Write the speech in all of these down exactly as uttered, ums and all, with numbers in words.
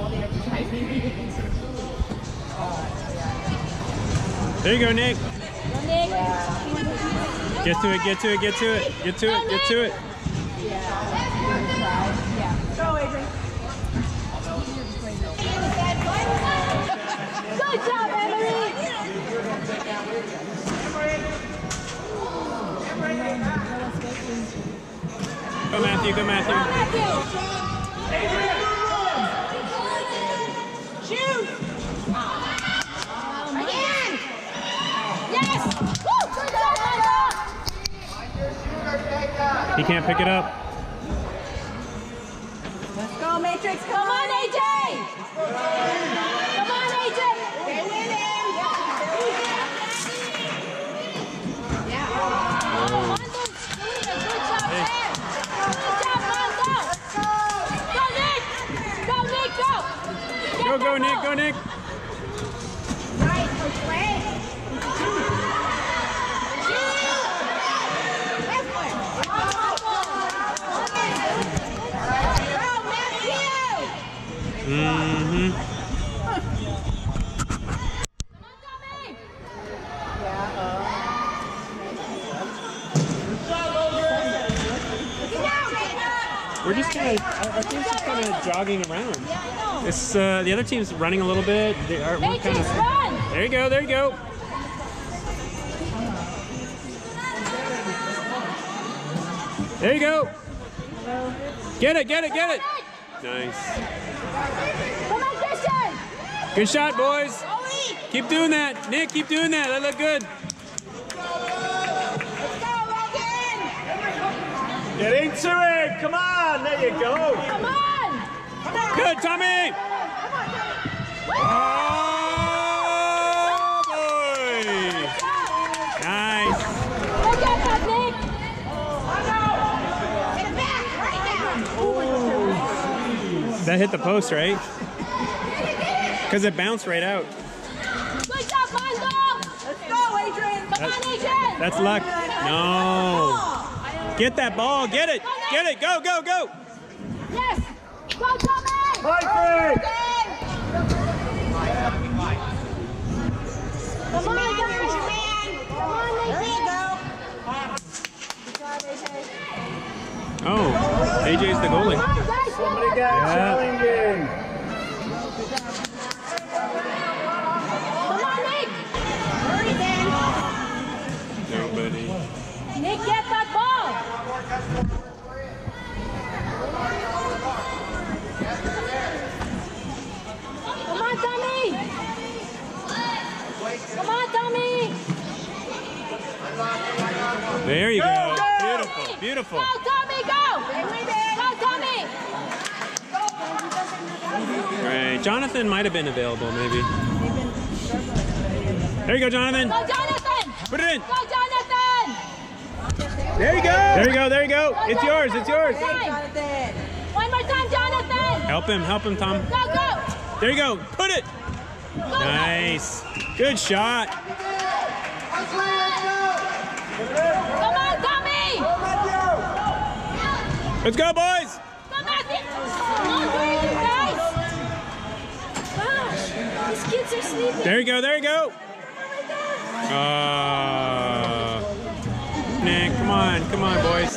There you go, Nick. Go, Nick. Get to it, get to it, get to it, get to it, get to it. Go, Adrian. Good job, Emily. Go, Matthew, go, Matthew. Go, Matthew. Shoot. Again. Yes. Woo. Good job, Michael. He can't pick it up. Let's go, Matrix. Come on, A J. Come on, A J. They win him. Yeah. Oh, Mondo's doing a good job Hey. there. Good job, Mondo. Go, Nick. Go, Nick, go. Get Go, go, that Nick, ball. go, Nick. Right, Coach Ray. Mm-hmm. We're just kind of, our team's just kind of jogging around. Yeah, I know. It's, uh, the other team's running a little bit. They are, we're kind Matrix, of, run! there you go, there you go. There you go. Get it, get it, get it. Nice. Come on, Christian! Good shot, boys. Ollie! Keep doing that. Nick, keep doing that. That looked good. Let's go, Logan! Get into it! Come on! There you go! Come on! Come on! Good, Tommy. Oh, boy. Nice. Good job, Nick! Get it back! Right now! That hit the post, right? Because it bounced right out. Good job, Mondo! Let's go, Adrian! Come That's- on, Adrian! That's luck. No. Get that ball. Get it. Get it. Go, go, go. Yes! Go, Tommy! Alfred! Come on, guys! Come on, there you go! Oh, A J's the goalie. Come on, guys! Somebody got Yeah. challenging! Come on, Nick! Hurry, then! Nobody. Nick, get that ball! Come on, Tommy! Come on, Tommy! There you go. Go, go. Beautiful. Beautiful. Go, Tommy, go! Go, Tommy! Right. Jonathan might have been available, maybe. There you go, Jonathan. Go, Jonathan! Put it in. Go, Jonathan! There you go. There you go. There you go. It's yours. It's yours. Jonathan! One more time, Jonathan! Help him. Help him, Tom. Go, go! There you go. Put it. Go, Nice. Good shot. Come on, Tommy! Let's go, boys. Come on, Come on, where are you guys? Gosh, these kids are sleeping. There you go. There you go. Uh, Nick, come on. Come on, boys.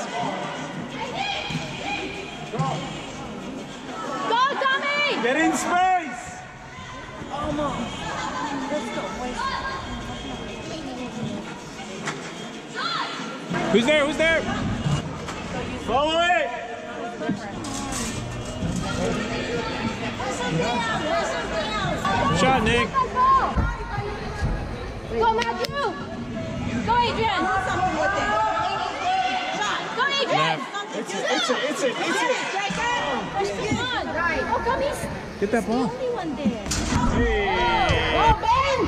Go, Tommy! Get in space! Who's there? Who's there? Follow it! Shot, Nick. Go, Matthew! Go, Adrian! Go, Adrian! Left. It's it, it's it, it's it, it's it! Come on! How come he's Get that the ball. only one there? Hey. Go, Ben!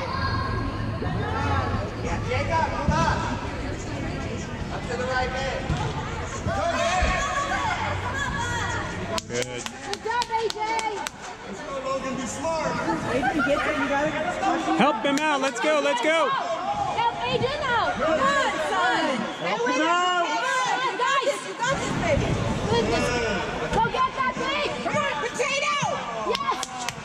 Good. Good job, A J! Help him out. Let's go. Let's go. Help Adrian out! Come on, son! Help him out! Come on, guys! You got this, baby! Goodness! Go get that thing! Come on, potato! Yes!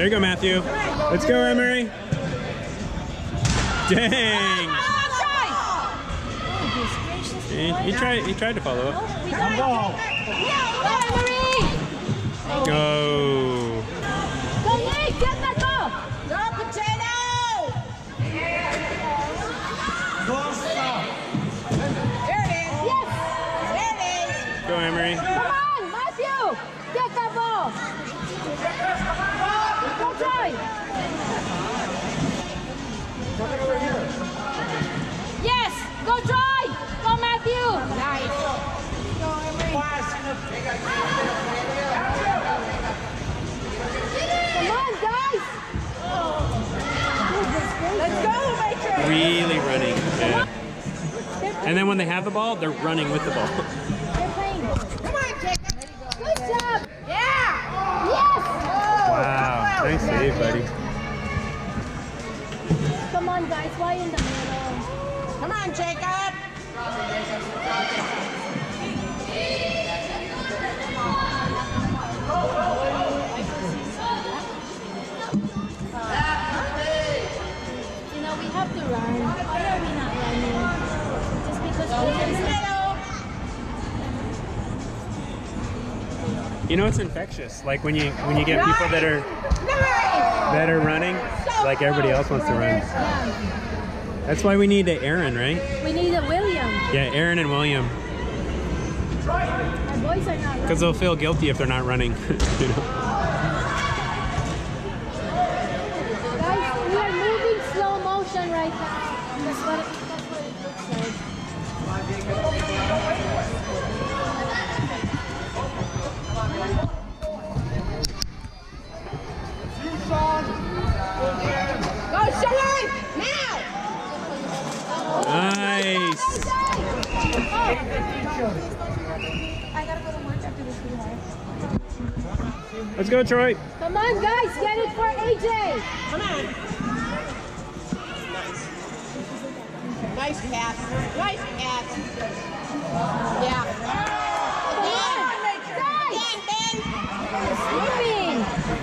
There you go, Matthew. Let's go, Emery. Dang. He, he tried. He tried to follow up. Come ball. Go. Go, Nick. Get that ball. Go, Potato! There it is. Yes. There it is. Go, Emery. Come on, Matthew. Get that ball. Go, Troy. Yes. Go, Troy. Go, Matthew. Nice. Come on, guys. Let's go, Matrix. Really running. Yeah. And then when they have the ball, they're running with the ball. They're playing. Come on, Jacob. Good job. Yeah. Yes. Wow. Nice save, buddy. Come on, guys. Why in the middle? Come on, Jacob. You know, we have to run. Why are we not running? Just because we're You know, it's infectious. Like when you when you get people that are Nice. that are running, like everybody else wants to run. Yeah. That's why we need a Aaron, right? We need a William. Yeah, Aaron and William, Our boys are not running. because they'll feel guilty if they're not running. You know? Guys, we are moving slow motion right now. That's what it, that's what it looks Go, Sean. Now. Nice. I gotta go to work after this, sweetheart. Let's go, Troy. Come on, guys, get it for A J. Come on. Nice pass. Nice pass. Yeah. Come on, guys. Ben, Ben. Moving.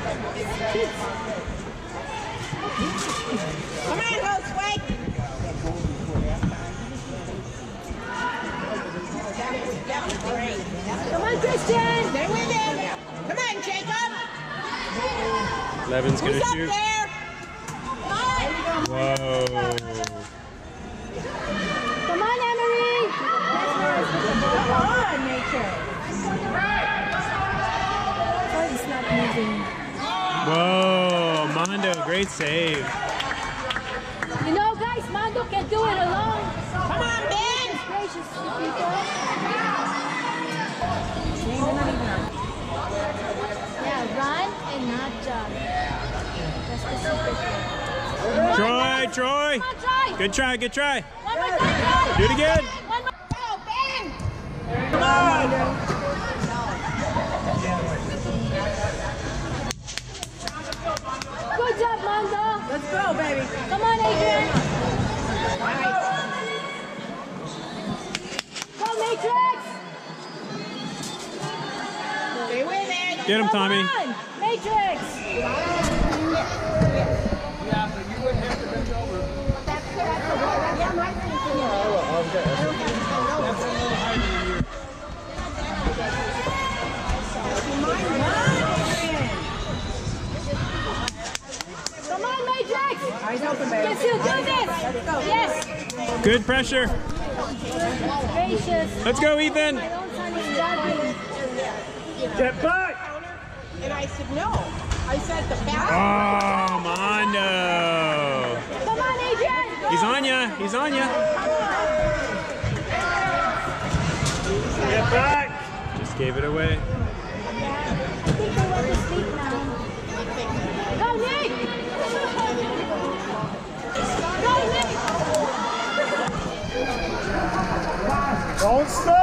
Come on, go, Sway. That was great. Come on, Christian. They're winning. Come on, Jacob. Levin's Who's gonna up shoot. there? Come on. Whoa. Come on, Emery. Come on, Nature. Oh, it's not moving. Whoa, Mondo, great save. You know, guys, Mando can do it alone. Come on, Ben. Gracious to people. Yeah, run and not jump. That's the secret. Troy, Troy. Come on, try. Good try, good try. One more time, try. Do it again. One more. Go, Ben. Come on. Good job, Mando. Let's go, baby. Come on, Adrian. Go, Matrix. They win it. Get him, Tommy. Come on, Matrix. Come on, Matrix. Eyes open, baby. Yes, you do this. Yes. Good pressure. Gracious. Let's go, Ethan. My own son is jogging. Get back. And I said, no. I said the back. Oh, Mondo. Come on, Adrian. Go. He's on ya. He's on ya. Get back. Just gave it away. I think they went to sleep now. Go, Nick. Go, Nick. Don't stop.